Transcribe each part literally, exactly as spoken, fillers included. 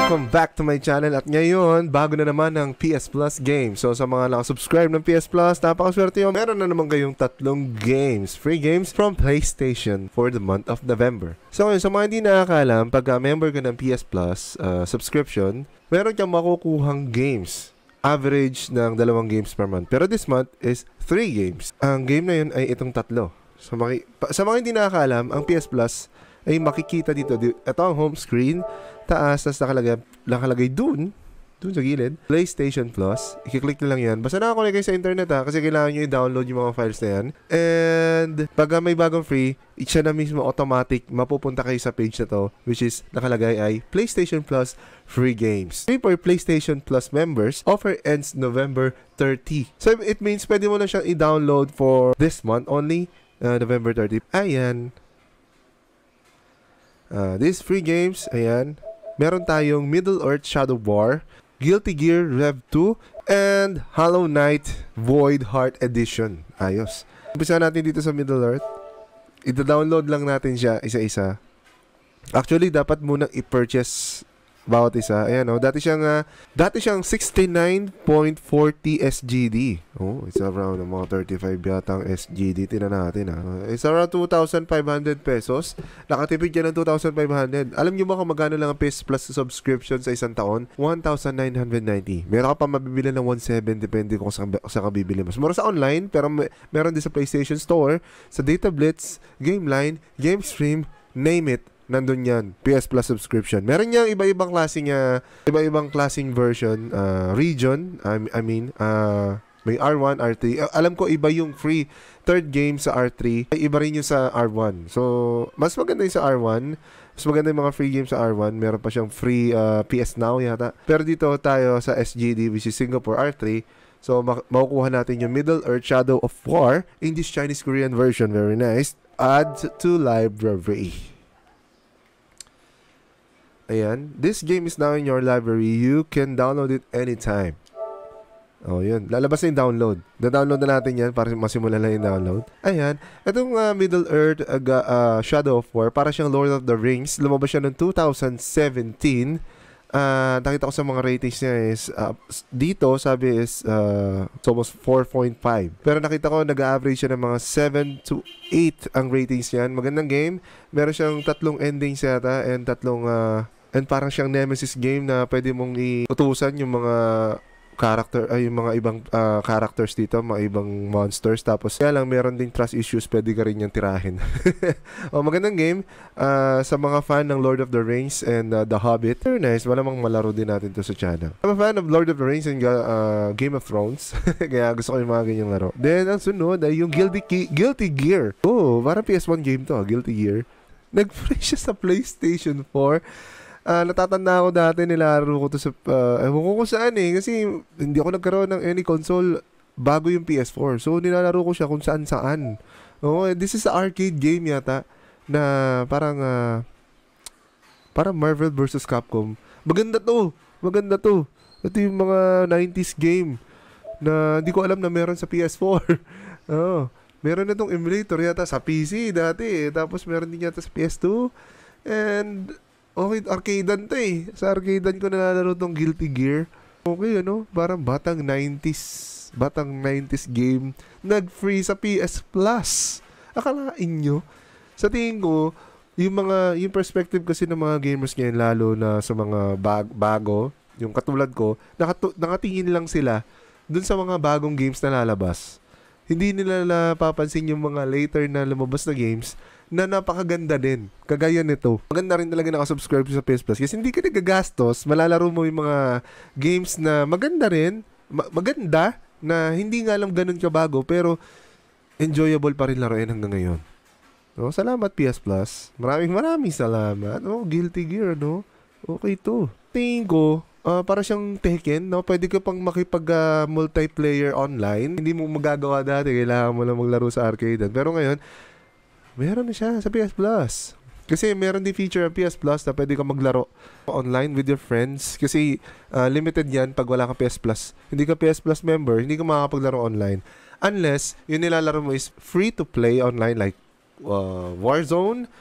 Welcome back to my channel at ngayon, bago na naman ang P S Plus game. So sa mga nakasubscribe ng P S Plus, napakaswerte yun. Meron na naman kayong tatlong games, free games from PlayStation for the month of November. So ngayon, sa mga hindi nakakalam, pagka member ka ng P S Plus uh, subscription, meron kang makukuhang games. Average ng dalawang games per month. Pero this month is three games. Ang game na yun ay itong tatlo. So, maki- sa mga hindi nakakalam, ang P S Plus ay makikita dito. Ito ang home screen. Taas, tapos nakalagay, nakalagay dun, dun sa gilid, PlayStation Plus. I-click nyo lang yan. Basta nakakonect kayo sa internet ha, kasi kailangan nyo i-download yung mga files na yan. And pag may bagong free, siya na mismo automatic, mapupunta kayo sa page na to, which is nakalagay ay PlayStation Plus free games. Free for PlayStation Plus members, offer ends November thirtieth. So it means pwede mo na siyang i-download for this month only, uh, November thirtieth. Ayan. Uh, these free games, ayan, meron tayong Middle-earth Shadow War, Guilty Gear Rev two, and Hollow Knight Void Heart Edition. Ayos. Umpisa natin dito sa Middle-earth. Ito-download lang natin siya isa-isa. Actually, dapat munang i-purchase bawat isa. Ayan, oh, dati siyang uh, dati siyang sixty-nine point four zero S G D. Oh, it's around uh, mga thirty-five yata ang S G D. Tingnan natin ah. It's around two thousand five hundred pesos. Nakatipid ka ng two thousand five hundred. Alam niyo ba kung magkano lang ang P S Plus subscription sa isang taon? one thousand nine hundred ninety. Meron ka pa mabibili ng one thousand seven depende kung saan sa ka bibili. Mas mura sa online, pero may, meron din sa PlayStation Store, sa Data Blitz, GameLine, GameStream, name it. Nandun yan, P S Plus subscription. Meron niyang iba-ibang klaseng uh, iba-ibang klaseng version, uh, region, I, I mean, uh, may R one, R three. Uh, alam ko iba yung free third game sa R three, ay iba rin yung sa R one. So, mas maganda yung sa R one. Mas maganda yung mga free games sa R one. Meron pa siyang free uh, P S Now yata. Pero dito tayo sa S G D, which is Singapore R three. So, mak- makukuha natin yung Middle-earth Shadow of War, English Chinese Korean version. Very nice. Add to library. Ayan. This game is now in your library. You can download it anytime. Oh, yun. Lalabas na yung download. Da-download na natin yan para masimulan na yung download. Ayan. Itong uh, Middle-earth uh, uh, Shadow of War, para siyang Lord of the Rings. Lumabas siya noong two thousand seventeen. Uh, nakita ko sa mga ratings niya is, uh, dito sabi is uh, it's almost four point five. Pero nakita ko nag-average siya ng mga seven to eight ang ratings niyan. Magandang game. Meron siyang tatlong endings yata and tatlong... Uh, And parang siyang Nemesis game na pwede mong iutusan yung mga character, ay yung mga ibang uh, characters dito, mga ibang monsters. Tapos kaya lang meron ding trust issues, pwede ka rin yung tirahin. Oh, magandang game uh, sa mga fan ng Lord of the Rings and uh, The Hobbit. Very nice, malamang malaro din natin to sa channel. I'm a fan of Lord of the Rings and uh, Game of Thrones. Kaya gusto ko yung mga ganyang laro. Then ang sunod ay yung Guilty, Guilty Gear. Oh, parang P S one game to, Guilty Gear. Nag-free siya sa PlayStation four. Uh, natatanda ako dati, nilaro ko to sa, uh, ewan ko kung saan eh, kasi hindi ako nagkaroon ng any console bago yung P S four. So, nilalaro ko siya kung saan-saan. Oh, this is a arcade game yata, na parang, uh, parang Marvel versus Capcom. Maganda to, maganda to. Ito yung mga nineties game, na hindi ko alam na meron sa P S four. Oh, meron na tong emulator yata sa P C dati, eh. Tapos meron din yata sa P S two. And... okay, arcadean to eh. Sa arcadean ko nalalaro tong Guilty Gear. Okay, ano? Parang batang nineties. Batang nineties game. Nag-free sa P S Plus. Akalain nyo? Sa tingin ko, yung mga, yung perspective kasi ng mga gamers ngayon, lalo na sa mga bag, bago, yung katulad ko, nakatu- nakatingin lang sila dun sa mga bagong games na lalabas. Hindi nila napapansin yung mga later na lumabas na games na napakaganda din. Kagaya nito. Maganda rin talaga nakasubscribe sa P S Plus kasi hindi ka nagagastos. Malalaro mo yung mga games na maganda rin. Ma- maganda na hindi nga lang ganun kabago pero enjoyable pa rin laruin hanggang ngayon. No, salamat P S Plus. Maraming maraming salamat. Oh, Guilty Gear, no? Okay to. Tingin ko, uh, para siyang Tekken, no? Pwede ka pang makipag uh, multiplayer online. Hindi mo magagawa dati. Kailangan mo lang maglaro sa arcade. Pero ngayon, meron na siya sa P S Plus. Kasi meron din feature ang P S Plus na pwede ka maglaro online with your friends. Kasi uh, limited yan pag wala ka P S Plus. Hindi ka P S Plus member, hindi ka makakapaglaro online. Unless, yung nilalaro mo is free to play online like uh, Warzone,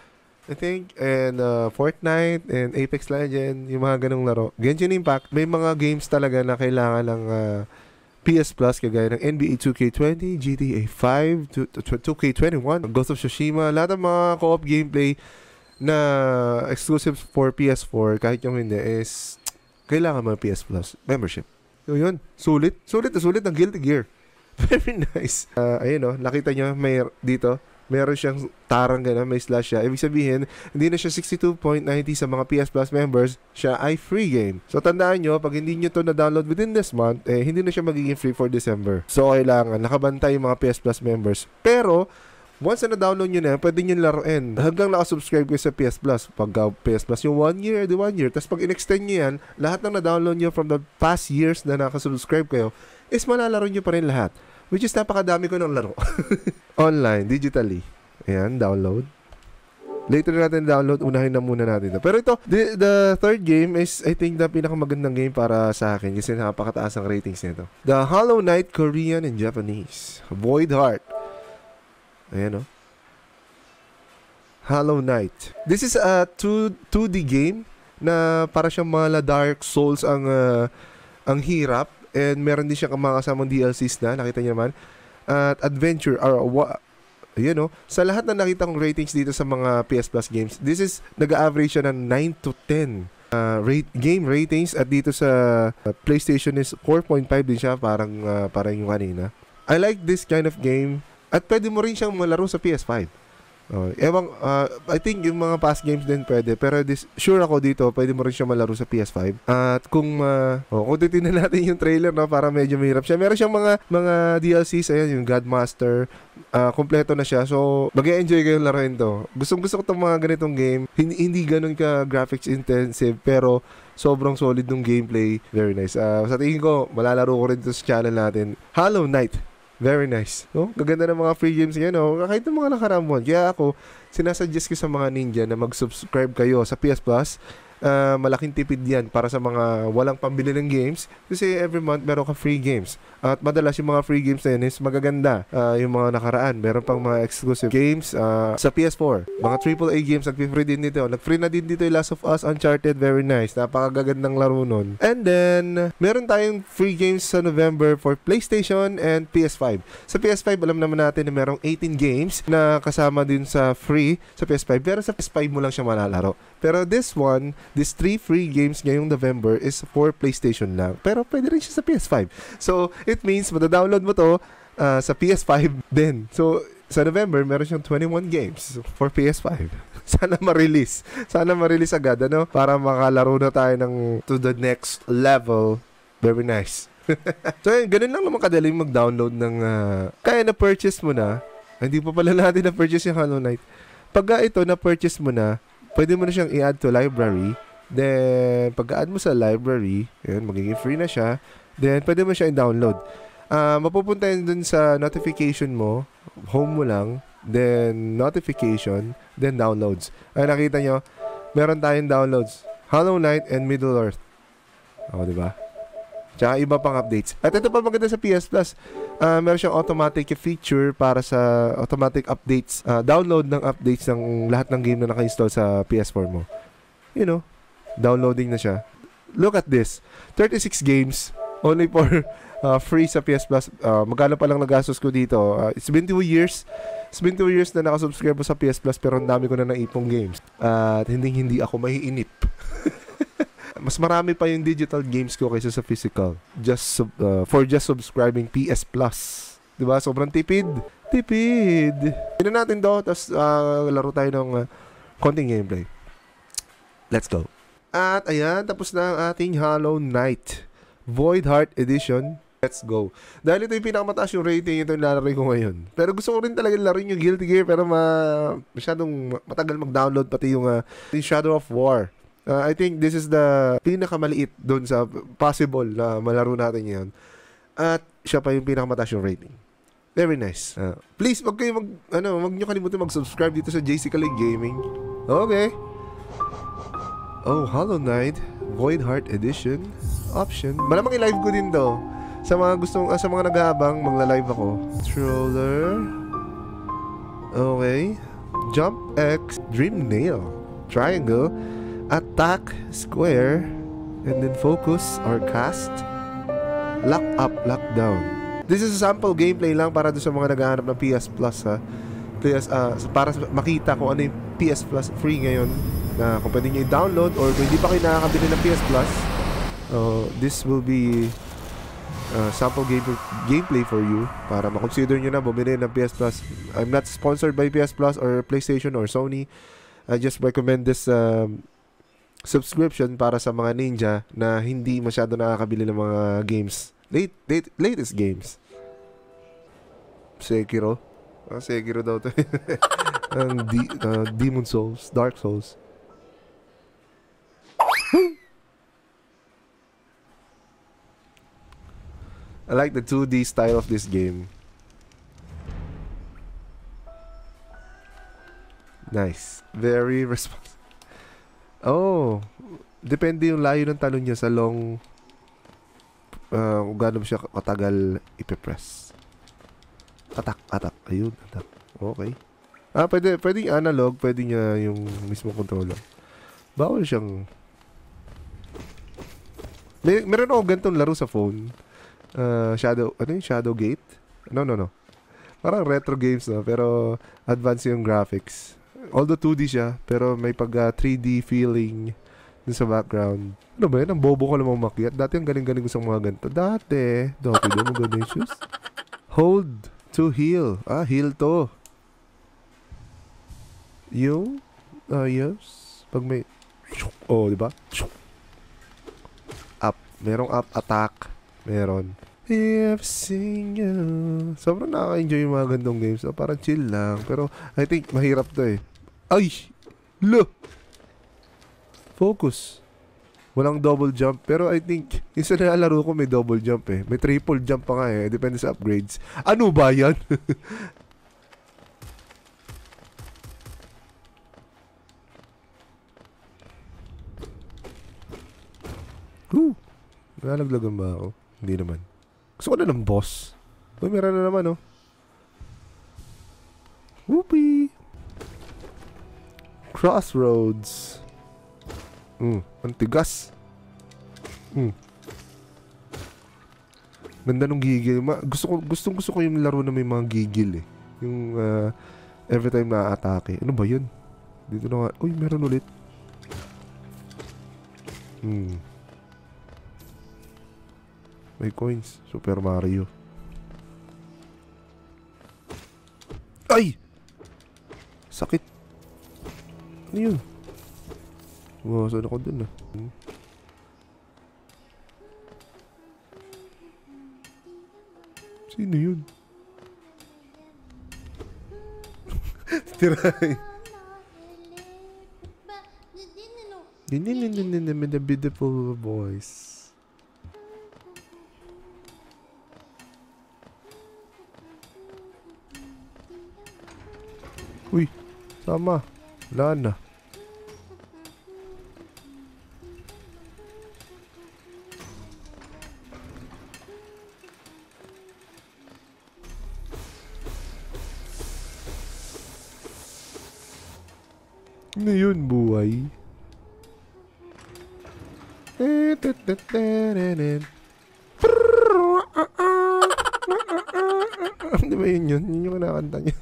I think, and uh, Fortnite, and Apex Legends, yung mga ganong laro. Genshin Impact, may mga games talaga na kailangan ng uh, P S Plus, kagaya ng N B A two K twenty, G T A five, two K twenty-one, Ghost of Tsushima, lahat ng mga co-op gameplay na exclusive for P S four, kahit yung hindi, is kailangan mga P S Plus membership. So yun, sulit. Sulit na sulit ng Guilty Gear. Very nice. Uh, ayun o, nakita nyo, may dito, meron siyang tarang gano'n, may slash siya. Ibig sabihin, hindi na siya sixty-two ninety sa mga P S Plus members, siya ay free game. So tandaan nyo, pag hindi nyo to na-download within this month, eh, hindi na siya magiging free for December. So kailangan, nakabantay yung mga P S Plus members. Pero, once na na-download nyo na, pwede nyo laruin. Hanggang nakasubscribe kayo sa P S Plus. Pag uh, P S Plus yung one year, the one year. Tapos pag in-extend nyo yan, lahat ng na-download nyo from the past years na nakasubscribe kayo, is malalaro nyo pa rin lahat. Which is napakadami ko ng laro. Online, digitally. Ayan, download. Later na natin download, unahin na muna natin ito. Pero ito, the, the third game is, I think, the pinakamagandang game para sa akin kasi napakataas ang ratings nito. The Hollow Knight, Korean and Japanese. Void Heart. Ayan o. Hollow Knight. This is a two, 2D game na para siyang mga Dark Souls ang, uh, ang hirap. And meron din siyang makakasamang D L Cs na, nakita niyo naman. At adventure, or what, you know, sa lahat na nakita kong ratings dito sa mga P S Plus games, this is, nag-average siya ng nine to ten uh, rate, game ratings. At dito sa uh, PlayStation is four point five din siya, parang, uh, parang yung kanina. I like this kind of game. At pwede mo rin siyang malaro sa P S five. Uh, ewang, uh, I think yung mga past games din pwede. Pero this, sure ako dito, pwede mo rin siya malaro sa P S five. At kung, uh, oh, kung titignan natin yung trailer, no, para medyo mahirap siya. Meron siyang mga mga D L Cs, ayan, yung Godmaster. Uh, kompleto na siya. So, mag-e-enjoy kayong laruin to. Gustong gusto ko itong mga ganitong game. Hindi, hindi ganun ka graphics intensive, pero sobrang solid ng gameplay. Very nice. Uh, sa tingin ko, malalaro ko rin ito sa channel natin. Hollow Knight. Very nice. No? Gaganda ng mga free games ngayon. No? Kahit ng mga nakaramon. Kaya ako, sinasuggest ko sa mga ninja na mag-subscribe kayo sa P S Plus. Uh, malaking tipid yan para sa mga walang pambili ng games. Kasi every month, meron ka free games. At madalas yung mga free games na yun is magaganda. Uh, yung mga nakaraan. Meron pang mga exclusive games uh, sa P S four. Mga triple A games, nag-free din dito. Nag-free na din dito yung Last of Us, Uncharted. Very nice. Napakagagandang laro nun. And then, meron tayong free games sa November for PlayStation and P S five. Sa P S five, alam naman natin na merong eighteen games na kasama din sa free sa P S five. Pero sa P S five mo lang siya malalaro. Pero this one, this three free games ngayong November is for PlayStation lang. Pero pwede rin siya sa P S five. So, it means, mata-download mo to uh, sa P S five din. So, sa November, meron siyang twenty-one games for P S five. Sana ma-release. Sana ma-release agad, ano? Para makalaro na tayo ng to the next level. Very nice. So, yun, ganun lang naman kadaling mag-download ng uh, kaya na-purchase mo na. Hindi pa pala natin na-purchase yung Hollow Knight. Pagka ito, na-purchase mo na, pwede mo na siyang i-add to library. Then, pag-add mo sa library, yun, magiging free na siya. Then, pwede mo siya i-download. Uh, mapupunta yun dun sa notification mo, home mo lang, then notification, then downloads. Ay, nakita nyo, meron tayong downloads. Hollow Knight and Middle Earth. O, diba? Tsaka iba pang updates. At ito pa maganda sa P S Plus. Uh, meron siyang automatic feature para sa automatic updates. Uh, download ng updates ng lahat ng game na naka-install sa P S four mo. You know, downloading na siya. Look at this. thirty-six games. Only for uh, free sa P S Plus. Uh, magkano pa lang nagastos ko dito. Uh, it's been two years. It's been two years na nakasubscribe sa P S Plus pero ang dami ko na naipong games. At uh, hindi-hindi ako mahiinip. Mas marami pa yung digital games ko kaysa sa physical. Just sub, uh, for just subscribing P S Plus. Diba? Sobrang tipid. Tipid. Tignan natin to. Tapos uh, laro tayo ng uh, konting gameplay. Let's go. At ayan, tapos na ang ating Hollow Knight Void Heart Edition. Let's go. Dahil ito yung pinakamataas yung rating, ito yung lalaro ko ngayon. Pero gusto ko rin talaga laruin yung Guilty Gear pero ma masyadong matagal mag-download pati yung, uh, yung Shadow of War. Uh, I think this is the pinakamaliit doon sa possible na malaro natin ngayon. At siya pa yung pinakamataas yung rating. Very nice. Uh, please, wag kayo mag, ano, wag nyo kalimutan mag-subscribe dito sa J C Calay Gaming. Okay. Oh, Hollow Knight Void Heart Edition option. Malamang i-live ko din to. Sa mga gustong, uh, sa mga nag-aabang, magla-live ako. Controller. Okay. Jump X, Dream Nail, Triangle, Attack, Square, and then Focus or Cast, Lock Up, Lock Down. This is a sample gameplay lang para doon sa mga naghahanap ng P S Plus ha. P S, uh, para makita kung ano yung P S Plus free ngayon, na kung pwede nyo i-download or kung hindi pa kayo nakakabili ng P S Plus, uh, this will be uh, sample game gameplay for you para makonsider nyo na bumili ng P S Plus. I'm not sponsored by P S Plus or PlayStation or Sony. I just recommend this um, subscription para sa mga ninja na hindi masyado nakakabili ng mga games. Late, late, latest games. Sekiro. Ah, Sekiro daw to. um, D, uh, Demon Souls, Dark Souls. I like the two D style of this game. Nice. Very responsive. Oh, depende yung layo ng talon niya sa long, uh, kung gaano siya katagal ipipress. Attack, attack. Ayun, attack. Okay. Ah, pwede, pwede analog, pwede niya yung mismo controller. Bawal siyang... May, meron ako ganitong laro sa phone. Uh, Shadow, ano yung Shadow Gate? No, no, no. Parang retro games na, pero advanced yung graphics. Although two D siya, pero may pag uh, three D feeling dun sa background. Ano ba yun? Ang bobo ko lang makiat. Dati ang galing-galing ko sa mga ganito. Dati. Dati doon mo ganun yung shoes. Hold to heal. Ah, heal to. Yung, ah, uh, yes. Pag may, oh, di ba? Up. Merong up attack. Meron. I've seen you. Sobrang nakaka-enjoy yung mga gandong games. So, parang chill lang. Pero, I think, mahirap to eh. Ay! Lo! Focus. Walang double jump. Pero, I think, yung sa nalalaro ko may double jump eh. May triple jump pa nga eh. Depende sa upgrades. Ano ba yan? Woo! Nalaglagan ba ako? Hindi naman. Gusto ko na ng boss. Uy, meron na naman, oh. Whoopee! Crossroads. Hmm, ang tigas. Hmm. Ganda nung gigil. Ma gusto ko, gustong gusto ko yung laro na may mga gigil, eh. Yung, uh, every time na-atake. Ano ba yun? Dito na nga. Uy, meron ulit. Hmm. May coins. Super Mario. Ay! Sakit. Ano yun? Umawasan ako dun ah. Hmm. Sino yun? Tiray. The beautiful voice. Uy, sama. Wala na. Ano yun, buhay? Di ba yun yun? Yun yung kinakanta niya.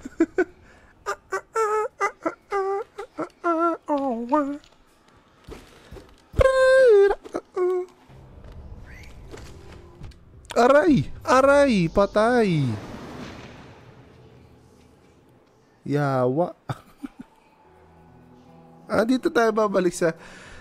Aray! Aray! Patay! Yawa. Ah, dito tayo babalik sa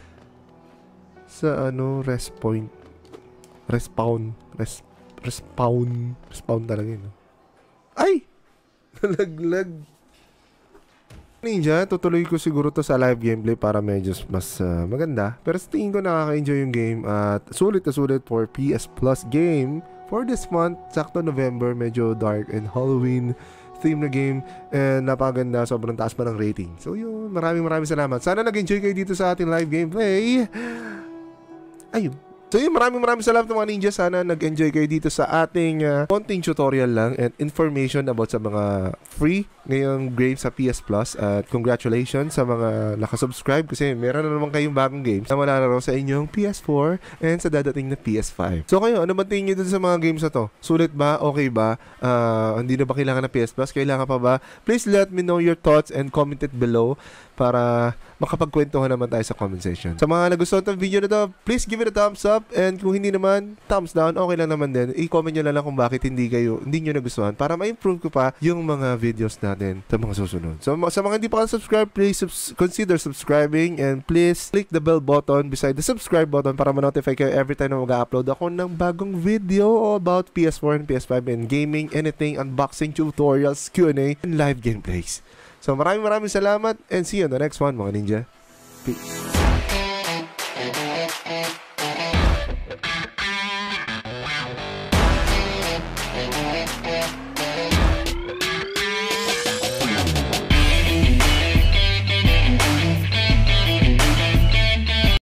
sa ano, rest point. Respawn. Res, respawn. Respawn talaga yun. Ay! Nalaglag. Ninja, tutuloy ko siguro to sa live gameplay para medyo mas uh, maganda. Pero sa tingin ko nakaka-enjoy yung game at sulit na sulit for P S Plus game for this month. Sakto November, medyo dark and Halloween theme na game and napakaganda, sobrang taas pa ng rating. So yun, maraming maraming salamat. Sana nag-enjoy kayo dito sa ating live gameplay. Ayun, So yun, maraming maraming salamat mga ninja. Sana nag-enjoy kayo dito sa ating uh, konting tutorial lang and information about sa mga free ngayong games sa P S Plus. At congratulations sa mga nakasubscribe kasi meron na naman kayong bagong games na malalaro sa inyong P S four and sa dadating na P S five. So kayo, ano ba tingin nyo dun sa mga games na to? Sulit ba? Okay ba? Uh, hindi na ba kailangan ng P S Plus? Kailangan pa ba? Please let me know your thoughts and comment it below para makapagkwentuhan naman tayo sa comment section. Sa mga nagustuhan ng video na to, please give it a thumbs up, and kung hindi naman, thumbs down, okay lang naman din. I-comment nyo lang, lang kung bakit hindi kayo, hindi nyo nagustuhan para ma-improve ko pa yung mga videos natin sa mga susunod. So sa mga hindi pa subscribe, please subs consider subscribing, and please click the bell button beside the subscribe button para ma-notify kayo every time na mag-upload ako ng bagong video about P S four and P S five and gaming, anything, unboxing, tutorials, Q and A, and live gameplays. So maraming maraming salamat and see you on the next one mga ninja. Peace.